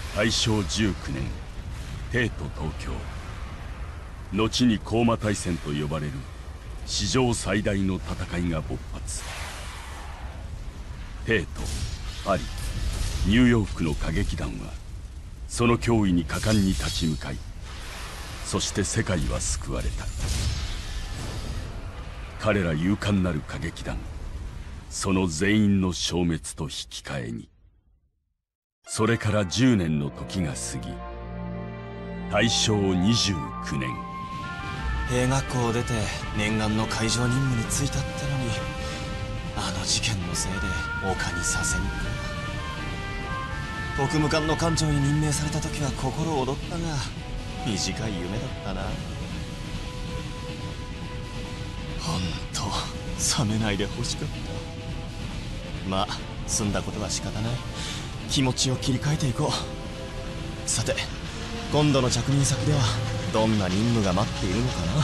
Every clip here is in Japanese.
大正19年帝都東京、後に高麗大戦と呼ばれる史上最大の戦いが勃発。帝都、パリ、ニューヨークの歌劇団はその脅威に果敢に立ち向かい、そして世界は救われた。彼ら勇敢なる歌劇団、その全員の消滅と引き換えに、それから10年の時が過ぎ、大正29年。 兵学校を出て念願の海上任務に就いたってのに、あの事件のせいで丘に左遷か。特務官の艦長に任命された時は心躍ったが、短い夢だったな。ほんと冷めないでほしかった。まあ済んだことは仕方ない。気持ちを切り替えていこう。さて、今度の着任先ではどんな任務が待っているのかな。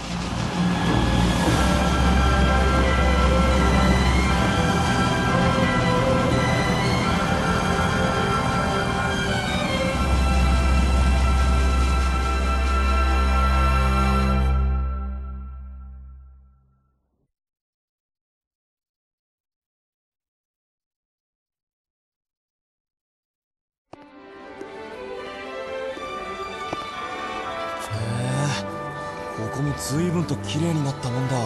ここも随分と綺麗になったもんだ。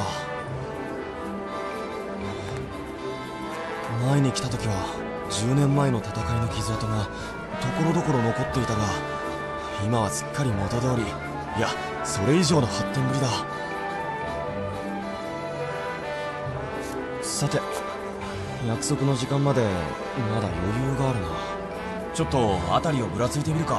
前に来た時は10年前の戦いの傷跡がところどころ残っていたが、今はすっかり元通り、いやそれ以上の発展ぶりだ。さて、約束の時間までまだ余裕があるな。ちょっと辺りをぶらついてみるか。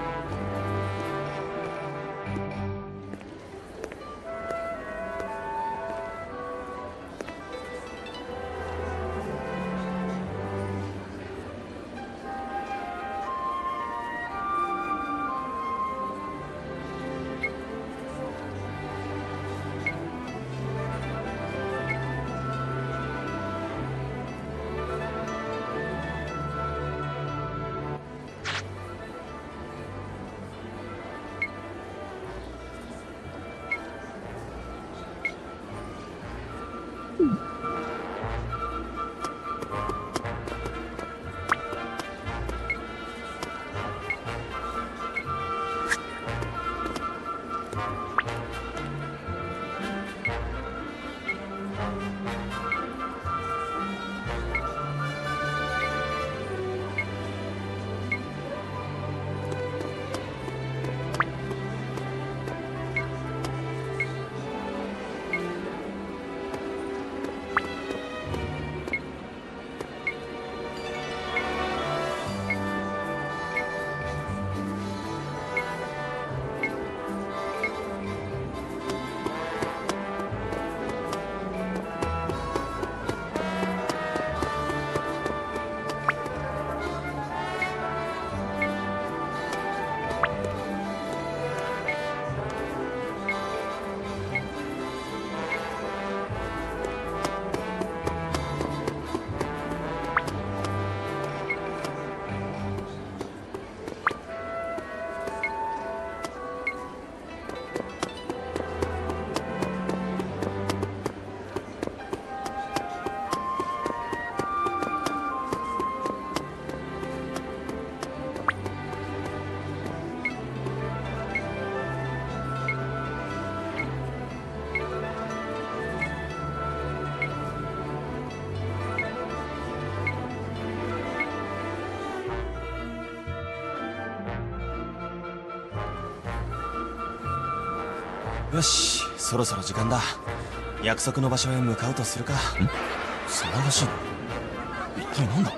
よし、そろそろ時間だ。約束の場所へ向かうとするか。騒がしいな。一体なんだ。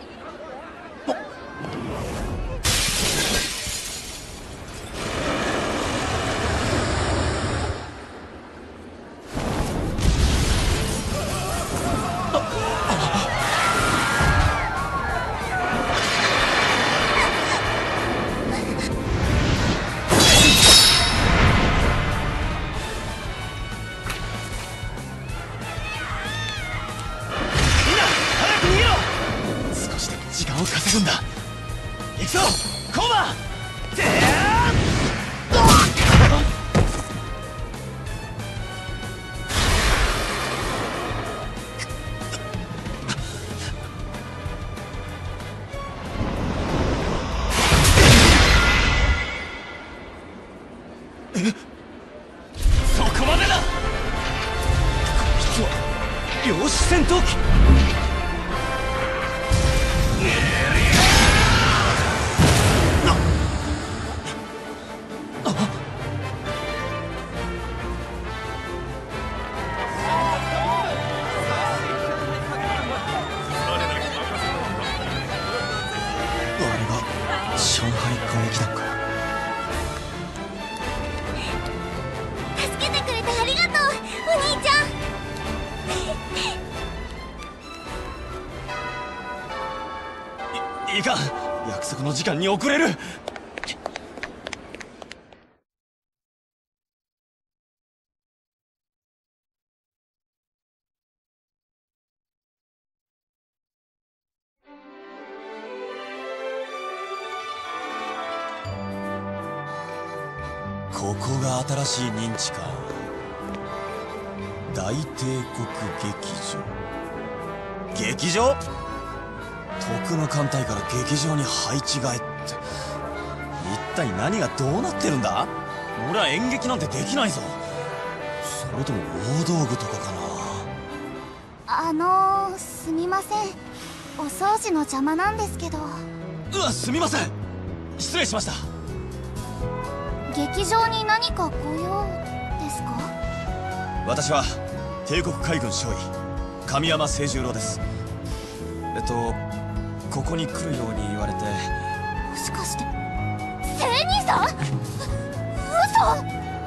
コマてそこまでだ。こいつは量子戦闘機。上海歌劇団か。 助けてくれてありがとう、お兄ちゃん。いかん、約束の時間に遅れる。ここが新しい認知か。大帝国劇場。徳の艦隊から劇場に配置換えって一体何がどうなってるんだ。俺は演劇なんてできないぞ。それとも大道具とかかん。すみません、お掃除の邪魔なんですけど。 うわ、すみません、失礼しました。 劇場に何かご用ですか？ 私は帝国海軍少尉神山清十郎です。ここに来るように言われて。 もしかして聖兄さん？嘘！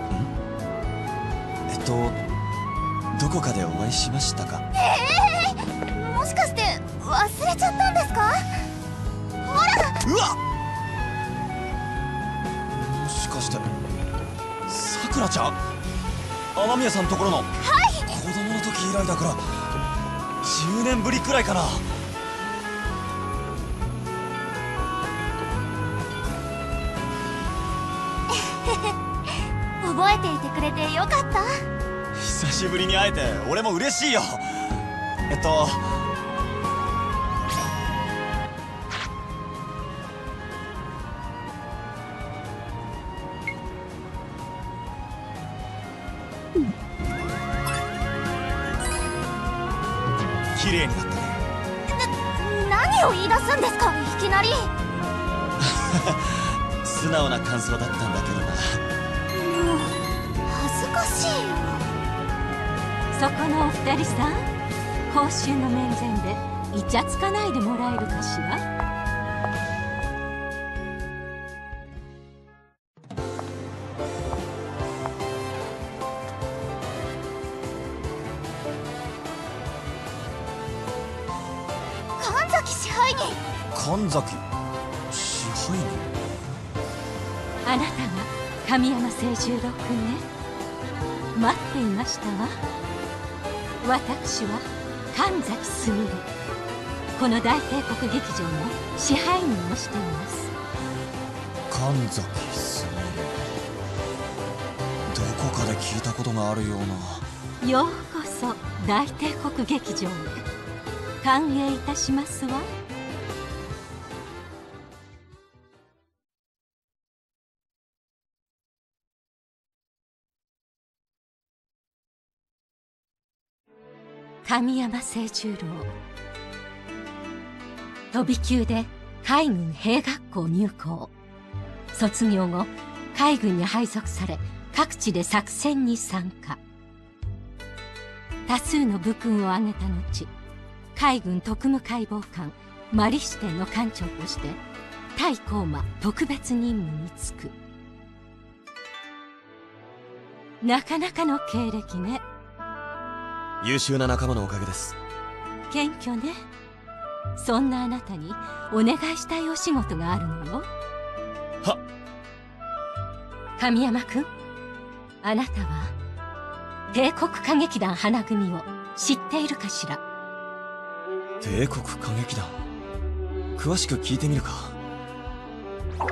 どこかでお会いしましたか？ もしかして忘れちゃったんですか？ほら！ うわっ、もしかしてさくらちゃん？雨宮さんところの。はい、子供の時以来だから10年ぶりくらいかな。 覚えていてくれてよかった。 久しぶりに会えて俺も嬉しいよ。綺麗になったね。 何を言い出すんですか、いきなり。 素直な感想だったんだけどな。 もう恥ずかしいよ。 そこのお二人さん、報酬の面前でイチャつかないでもらえるかしら。 神崎支配人。 神崎支配人？ あなたが神山清十郎君ね。待っていましたわ。私は神崎すみれ。この大帝国劇場の支配人をしています。 神崎すみれ、どこかで聞いたことがあるような。 ようこそ大帝国劇場へ。歓迎いたしますわ。神山清十郎、飛び級で海軍兵学校入校。卒業後海軍に配属され、各地で作戦に参加。多数の武勲を挙げた後、海軍特務解剖官マリ支店の艦長として対高馬特別任務に就く。なかなかの経歴ね。 優秀な仲間のおかげです。 謙虚ね。そんなあなたにお願いしたいお仕事があるのよ。 はっ。 神山君、あなたは帝国歌劇団花組を知っているかしら？ 帝国歌劇団、詳しく聞いてみるか。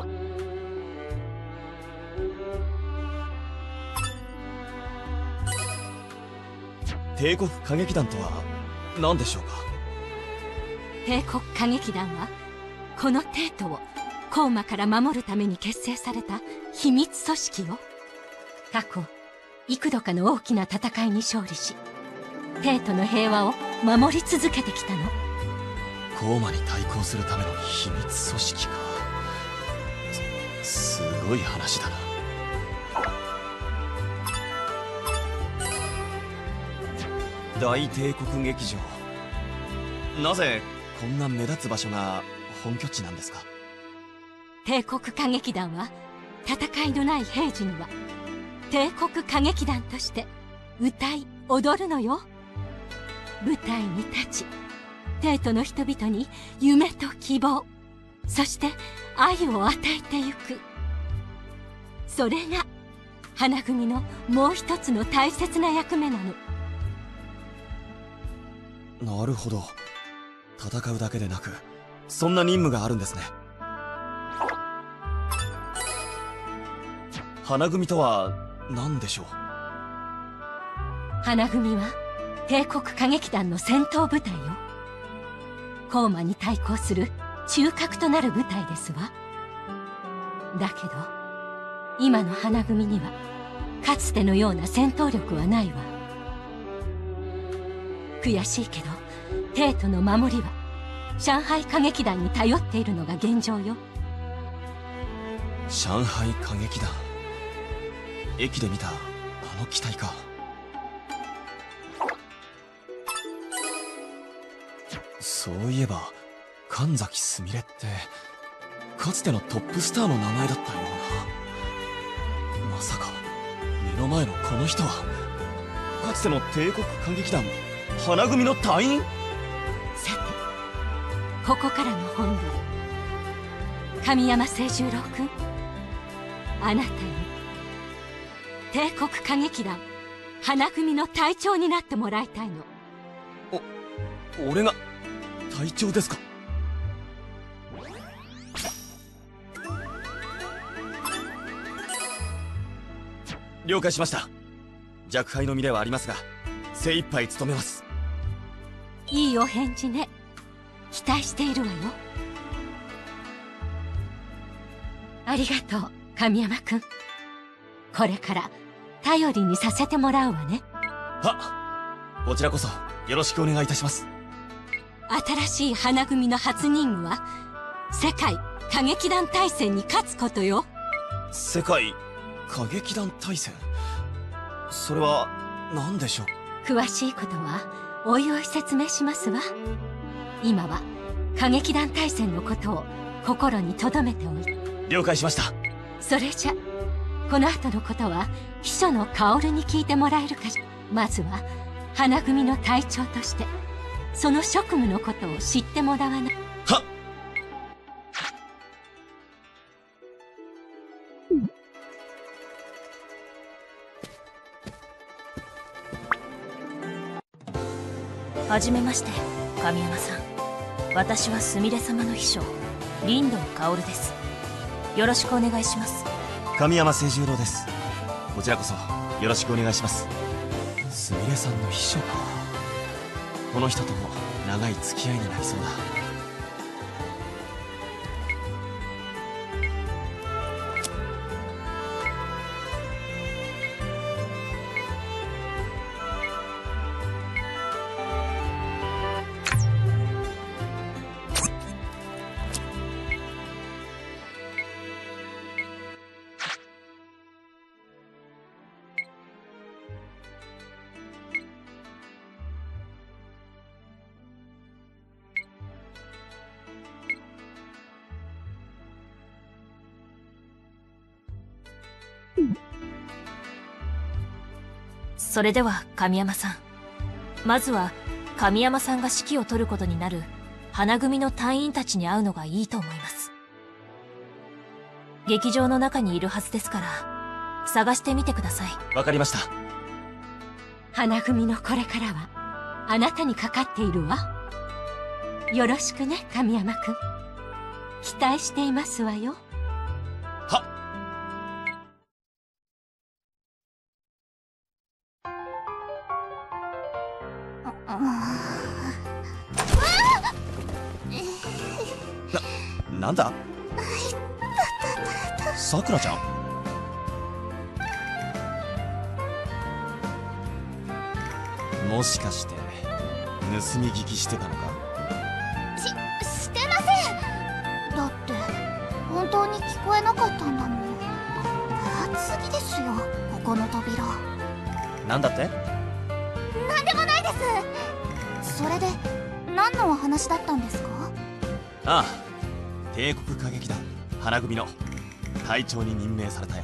帝国歌劇団とは何でしょうか？ 帝国歌劇団はこの帝都をコーマから守るために結成された秘密組織よ。過去幾度かの大きな戦いに勝利し、帝都の平和を守り続けてきたの。 コーマに対抗するための秘密組織か。すごい話だな。大帝国劇場、なぜこんな目立つ場所が本拠地なんですか？ 帝国歌劇団は戦いのない平時には帝国歌劇団として歌い踊るのよ。舞台に立ち、帝都の人々に夢と希望、そして愛を与えてゆく。それが花組のもう一つの大切な役目なの。 なるほど、戦うだけでなくそんな任務があるんですね。花組とは何でしょう？ 花組は帝国歌劇団の戦闘部隊よ。コーマに対抗する中核となる部隊ですわ。だけど今の花組にはかつてのような戦闘力はないわ。悔しいけど帝都の守りは上海歌劇団に頼っているのが現状よ。 上海歌劇団、駅で見たあの機体か。そういえば神崎すみれってかつてのトップスターの名前だったような。まさか目の前のこの人はかつての帝国歌劇団花組の隊員？ さてここからの本題。神山清十郎君、あなたに帝国歌劇団花組の隊長になってもらいたいの。 俺が隊長ですか？了解しました。若輩の身ではありますが精一杯務めます。 いいお返事ね。期待しているわよ。ありがとう神山君。これから頼りにさせてもらうわね。 はっ、こちらこそよろしくお願いいたします。 新しい花組の初任務は世界歌劇団大戦に勝つことよ。 世界歌劇団大戦、それは何でしょう？ 詳しいことはおいおい説明しますわ。今は歌劇団大戦のことを心に留めておいて。 了解しました。 それじゃこの後のことは秘書の薫に聞いてもらえるかしら。まずは花組の隊長としてその職務のことを知ってもらわない。 はっ。 はじめまして、神山さん。私はすみれ様の秘書、林道薫です。よろしくお願いします。 神山清十郎です。こちらこそよろしくお願いします。すみれさんの秘書か。この人とも長い付き合いになりそうだ。 それでは神山さん、まずは神山さんが指揮を執ることになる花組の隊員たちに会うのがいいと思います。劇場の中にいるはずですから探してみてください。 わかりました。 花組のこれからはあなたにかかっているわ。よろしくね神山君。期待していますわよ。 はっ。 なんださくらちゃん。もしかして盗み聞きしてたのか？ してません。だって本当に聞こえなかったんだもん。分厚すぎですよ、ここの扉。 なんだって？ なんでもないです。それで何のお話だったんですか？ ああ、帝国歌劇団花組の隊長に任命されたよ。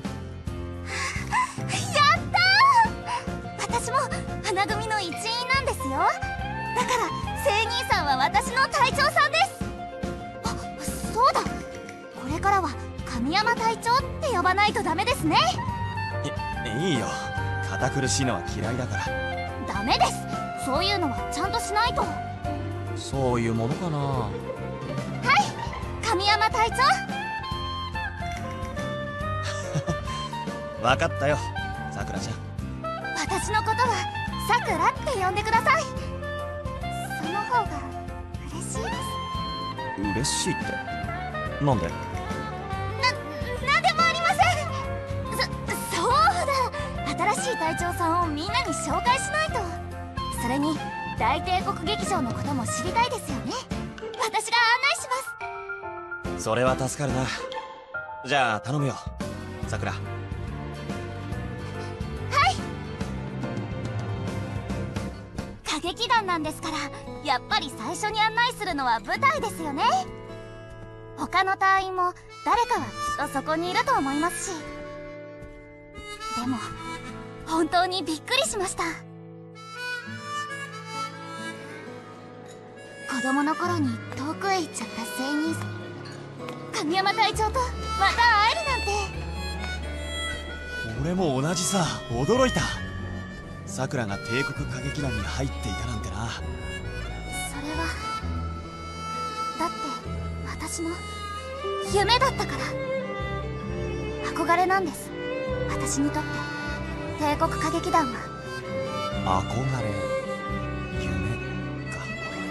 やったー。私も花組の一員なんですよ。だから聖兄さんは私の隊長さんです。あ、そうだ、これからは神山隊長って呼ばないとダメですね。 いいよ、堅苦しいのは嫌いだから。 ダメです、そういうのはちゃんとしないと。 そういうものかな。 はい、神山隊長。 分かったよ、さくらちゃん。 私のことはさくらって呼んでください。その方が嬉しいです。 嬉しいってなんで？ なんでもありません。そうだ、新しい隊長さんをみんなに紹介しないと。それに大帝国劇場のことも知りたいですよね。私が案内します。 それは助かるな。じゃあ頼むよ、さくら。 歌劇団なんですから、やっぱり最初に案内するのは舞台ですよね。他の隊員も誰かはきっとそこにいると思いますし。でも本当にびっくりしました。子供の頃に遠くへ行っちゃった聖兄さん、神山隊長とまた会えるなんて。 俺も同じさ、驚いた。さくらが帝国歌劇団に入っていたなんてな。 それはだって私の夢だったから。憧れなんです、私にとって帝国歌劇団は。 憧れ、夢か。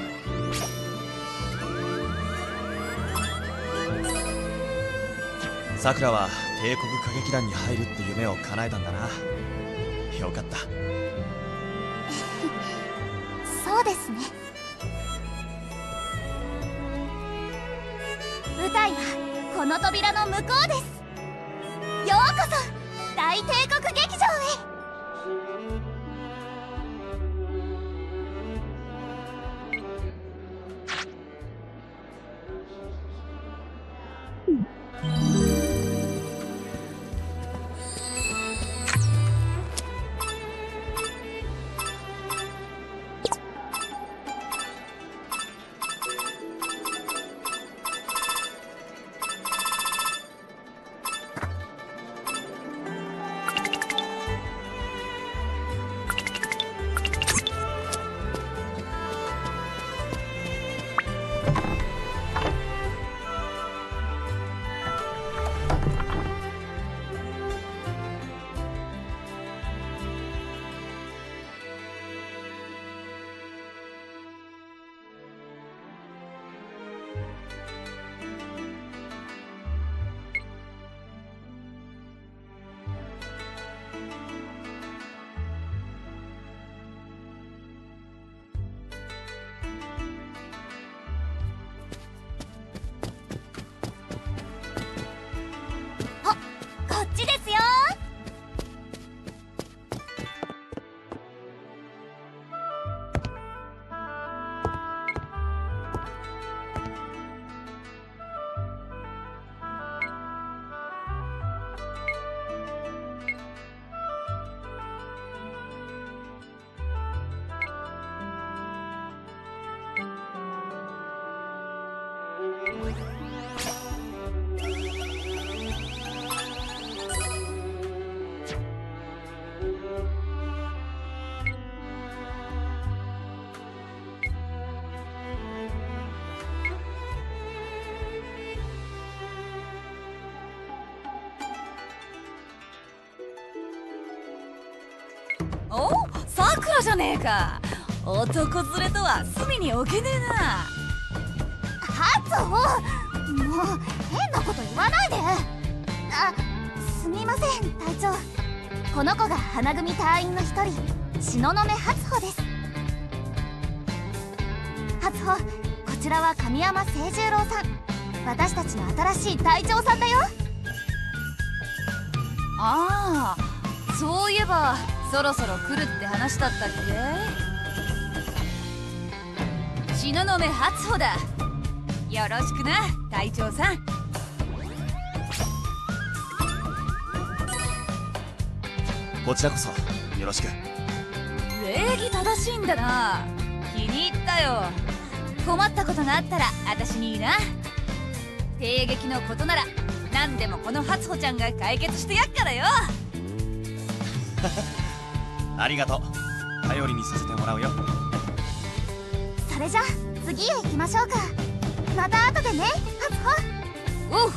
さくらは帝国歌劇団に入るって夢を叶えたんだな。よかった。 そうですね。舞台はこの扉の向こうです。ようこそ大帝国劇場へ。こっちですよ。 お、さくらじゃねえか。男連れとは隅に置けねえな。 ハツオ、 もう変なこと言わないで。あ、すみません隊長。この子が花組隊員の一人、東雲初穂です。初穂、こちらは神山清十郎さん、私たちの新しい隊長さんだよ。 ああ、そういえばそろそろ来るって話だったっけ。東雲初穂だ。よろしくな隊長さん。 こちらこそよろしく。 礼儀正しいんだな。気に入ったよ。困ったことがあったら私に言いな。帝劇のことなら何でもこの初穂ちゃんが解決してやっからよ。 ありがとう。頼りにさせてもらうよ。 それじゃ次へ行きましょうか。また後でね、初穂。 おう。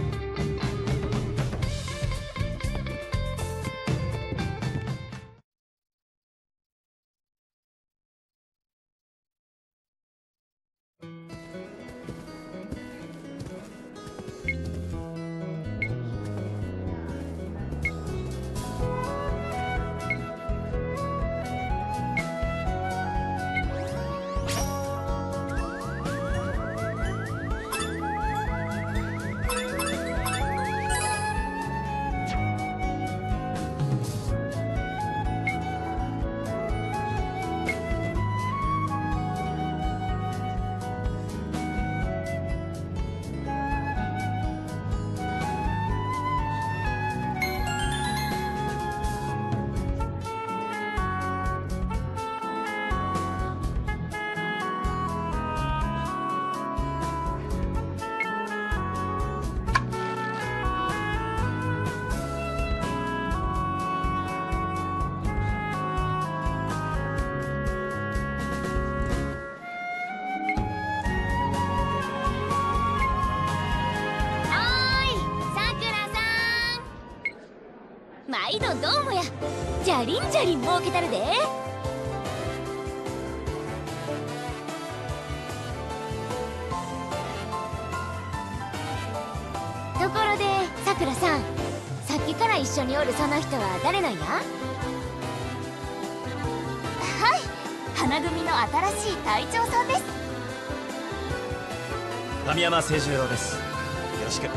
毎度どうもや。じゃりんじゃりん儲けたるで。ところでさくらさん、さっきから一緒におるその人は誰なんや？はい、花組の新しい隊長さんです。 神山清十郎です。よろしく。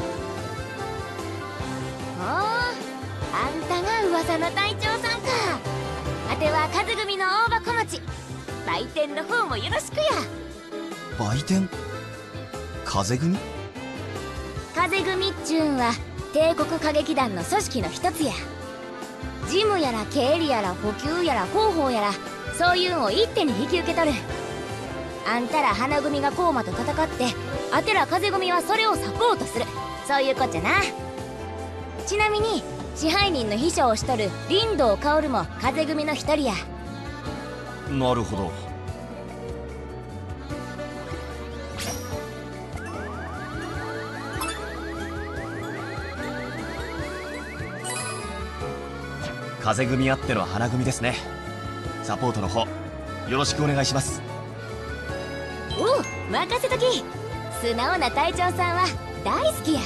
あんたが噂の隊長さんか。あては風組の大箱町、売店の方もよろしくや。 売店？風組？ 風組っちゅうんは帝国歌劇団の組織の一つや。事務やら経理やら補給やら広報やら、そういうんを一手に引き受けとる。あんたら花組がコーマと戦って、あてら風組はそれをサポートする、そういうこっちゃな。ちなみに支配人の秘書をしとる林道薫も風組の一人や。 なるほど。風組あっての花組ですね。サポートの方よろしくお願いします。 おう、任せとき。素直な隊長さんは大好きや。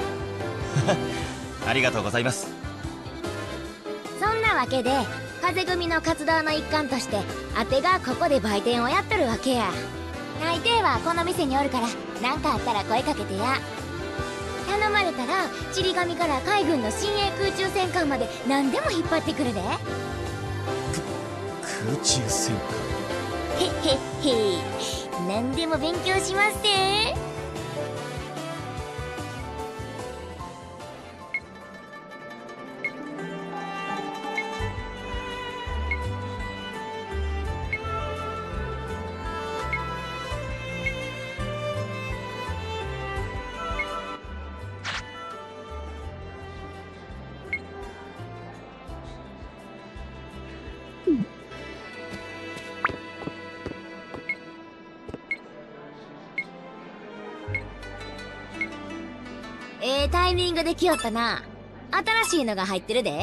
ありがとうございます。 そんなわけで風組の活動の一環として、あてがここで売店をやっとるわけや。大抵はこの店におるから、何かあったら声かけてや。頼まれたらちり紙から海軍の新鋭空中戦艦まで何でも引っ張ってくるで。 空中戦艦？ へっへっへ、何でも勉強しますで。タイミングで来よったな。新しいのが入ってるで。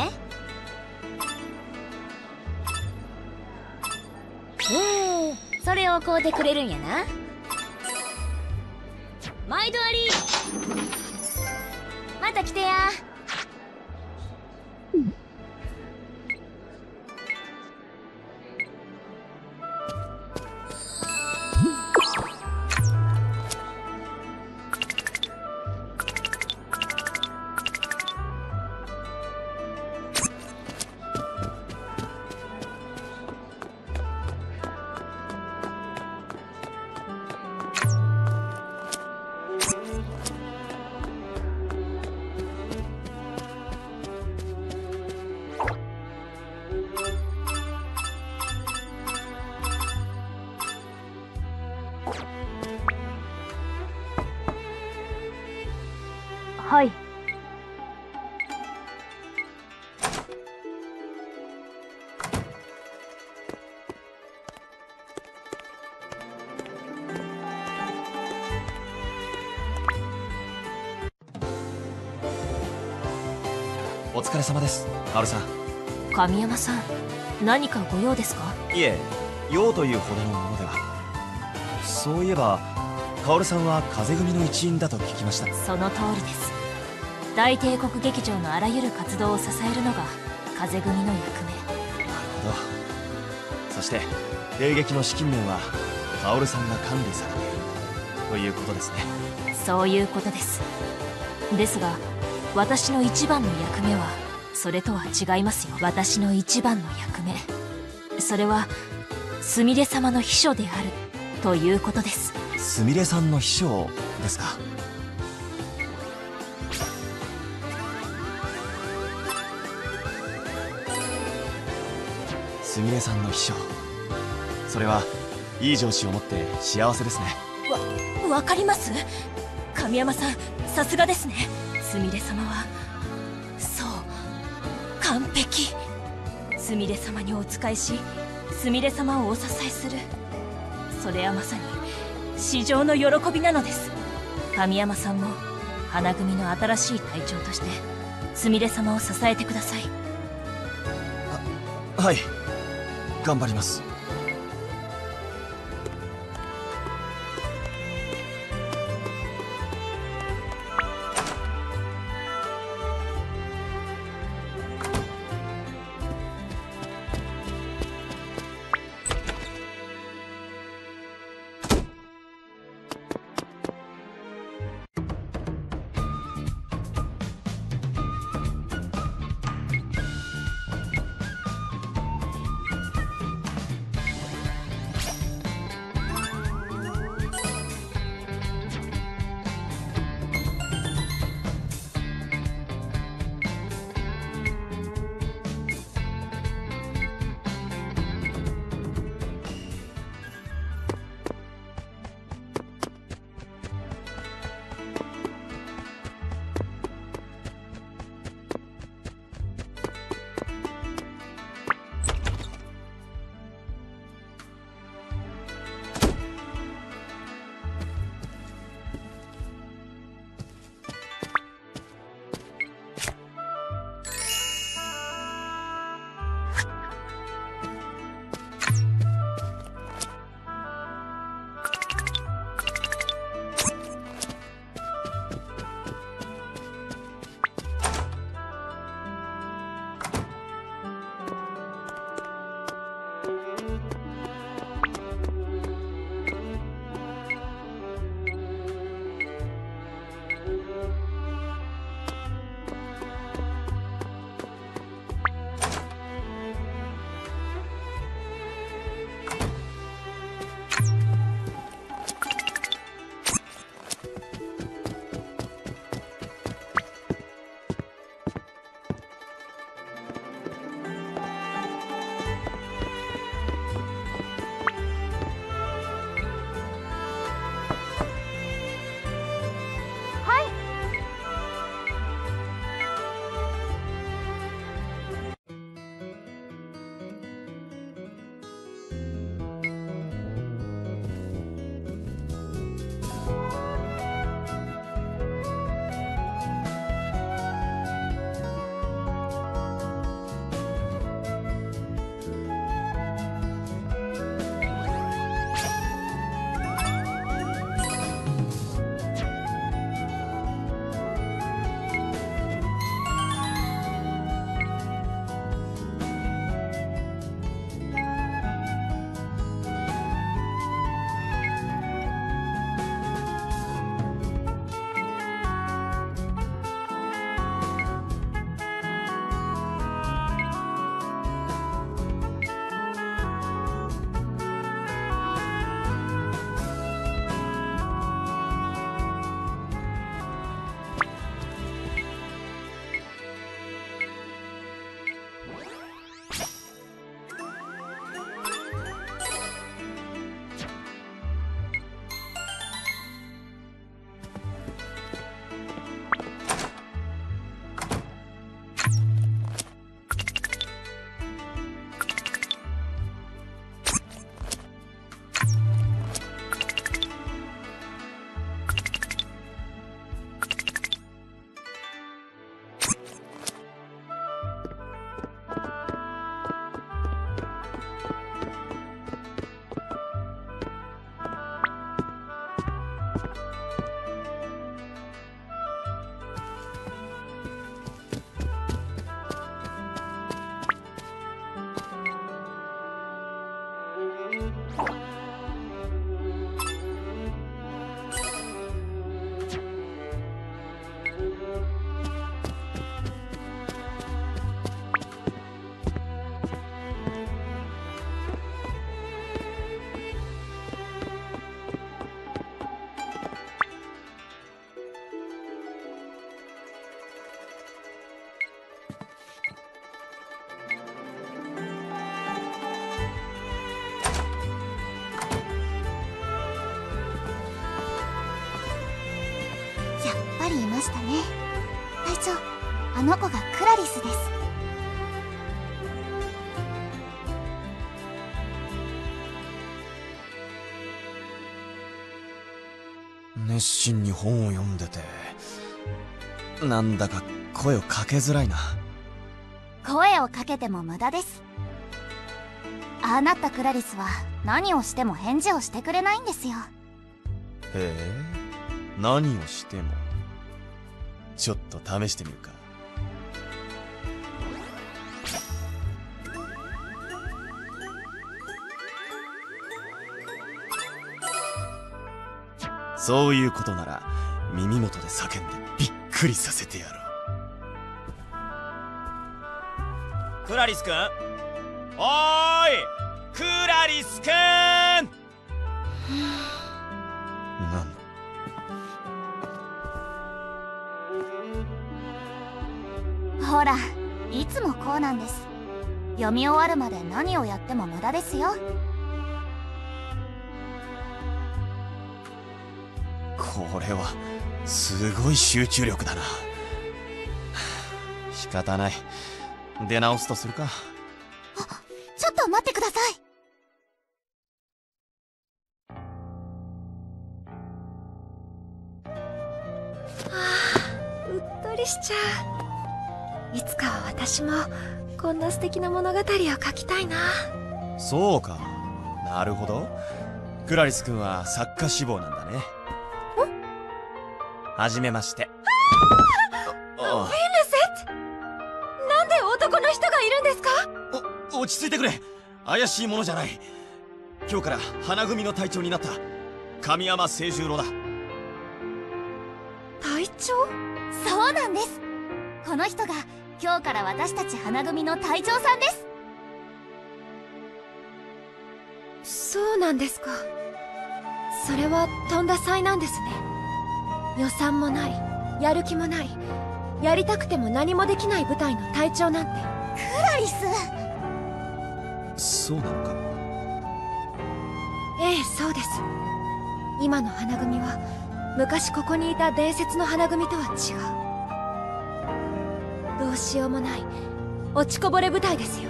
それを買うてくれるんやな。 毎度あり。また来てや。 はい。 お疲れ様です、薫さん。 神山さん、何かご用ですか？ いえ、用というほどのものでは。そういえば薫さんは風組の一員だと聞きました。 その通りです。大帝国劇場のあらゆる活動を支えるのが風組の役目。 なるほど。そして帝劇の資金面は薫さんが管理されているということですね。 そういうことです。ですが私の一番の役目はそれとは違いますよ。私の一番の役目、それはすみれ様の秘書であるということです。 すみれさんの秘書ですか。すみれさんの秘書、それはいい上司を持って幸せですね。 わかります。神山さん、さすがですね。すみれ様はそう完璧。すみれ様にお仕えし、すみれ様をお支えする、それはまさに至上の喜びなのです。神山さんも花組の新しい隊長としてすみれ様を支えてください。 はい、頑張ります。 あの子がクラリスです。 熱心に本を読んでて、なんだか声をかけづらいな。 声をかけても無駄です。ああなったクラリスは何をしても返事をしてくれないんですよ。 へえ、何をしても。ちょっと試してみるか。そういうことなら耳元で叫んでびっくりさせてやろう。クラリスくん、おーいクラリスくん。なんほら、いつもこうなんです。読み終わるまで何をやっても無駄ですよ。 これはすごい集中力だな。仕方ない、出直すとするか。 ちょっと待ってください。 うっとりしちゃう。いつかは私もこんな素敵な物語を書きたいな。 そうか、なるほど。クラリス君は作家志望なんだね。はじめまして。 ウィルセット、なんで男の人がいるんですか？ 落ち着いてくれ。怪しいものじゃない。今日から花組の隊長になった神山清十郎だ。 隊長？ そうなんです。この人が今日から私たち花組の隊長さんです。 そうなんですか。それはとんだ災難ですね。予算もない、やる気もない、やりたくても何もできない部隊の隊長なんて。 クラリス。 そうなのか。 ええ、そうです。今の花組は昔ここにいた伝説の花組とは違う。どうしようもない落ちこぼれ部隊ですよ。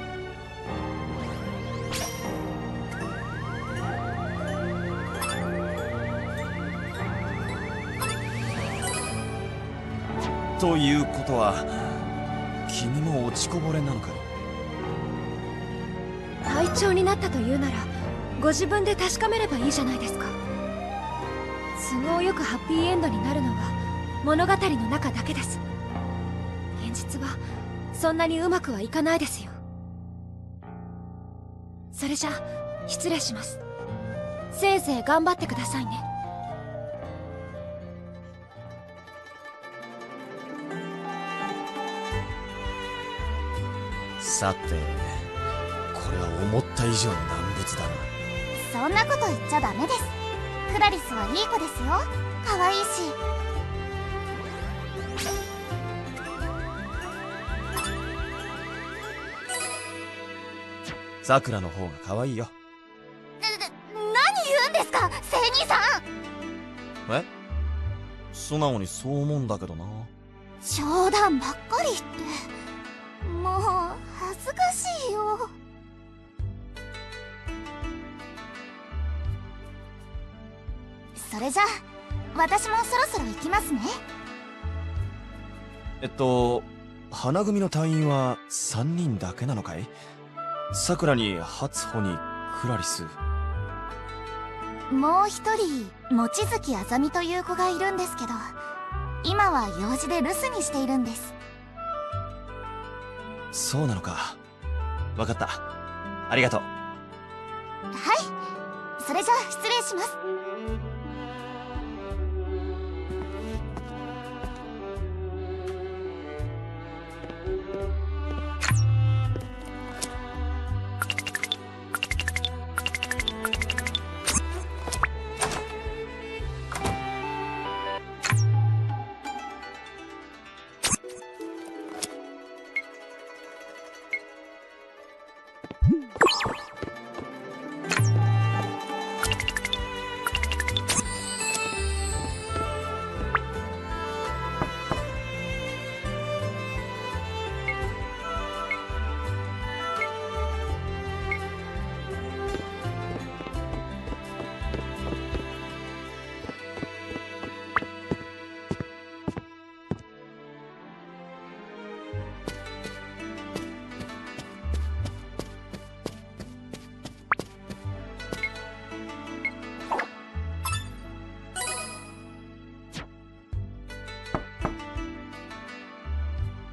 ということは君も落ちこぼれなのか。 隊長になったというならご自分で確かめればいいじゃないですか。都合よくハッピーエンドになるのは物語の中だけです。現実はそんなにうまくはいかないですよ。それじゃ失礼します。せいぜい頑張ってくださいね。 さて、これは思った以上に難物だな。 そんなこと言っちゃダメです。クラリスはいい子ですよ。可愛いし。 さくらの方が可愛いよ。 何言うんですか、聖兄さん。 え？素直にそう思うんだけどな。 冗談ばっかり言って、もう恥ずかしいよ。それじゃあ私もそろそろ行きますね。 花組の隊員は3人だけなのかい？さくらに初穂にクラリス、 もう一人望月あざみという子がいるんですけど、今は用事で留守にしているんです。 そうなのか。わかった、ありがとう。 はい、それじゃあ失礼します。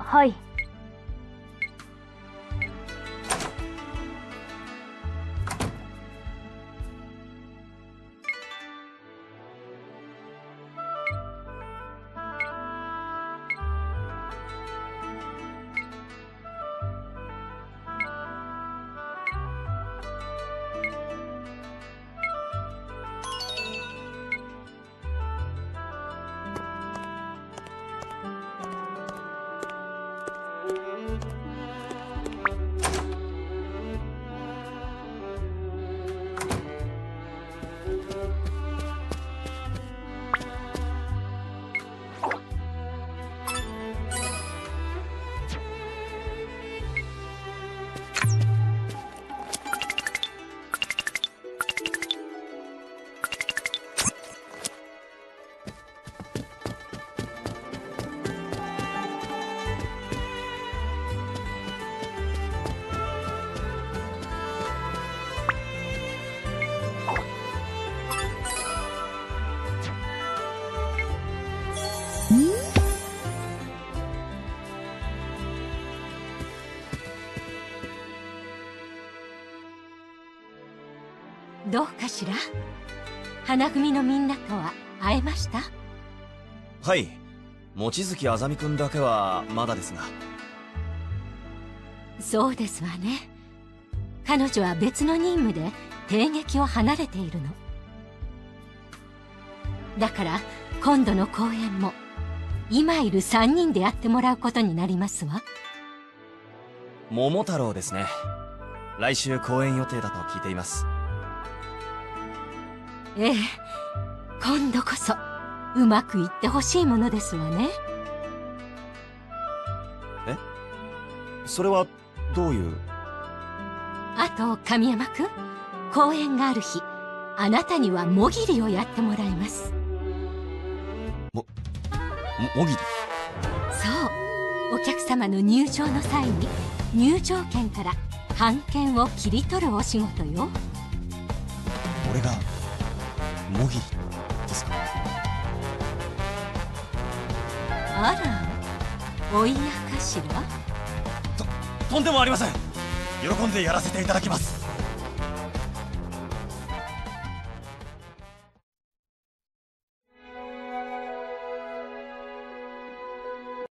はい。 どうかしら。花組のみんなとは会えました？ はい、望月あざみくんだけはまだですが。 そうですわね。彼女は別の任務で帝劇を離れているの。だから今度の公演も今いる3人でやってもらうことになりますわ。 桃太郎ですね。来週公演予定だと聞いています。 ええ、今度こそうまくいってほしいものですわね。 え？それはどういう？ あと神山くん、公演がある日あなたにはもぎりをやってもらいます。 もぎり？ そう、お客様の入場の際に入場券から半券を切り取るお仕事よ。 俺がもぎりですか？ あら、お嫌かしら。 とんでもありません。喜んでやらせていただきます。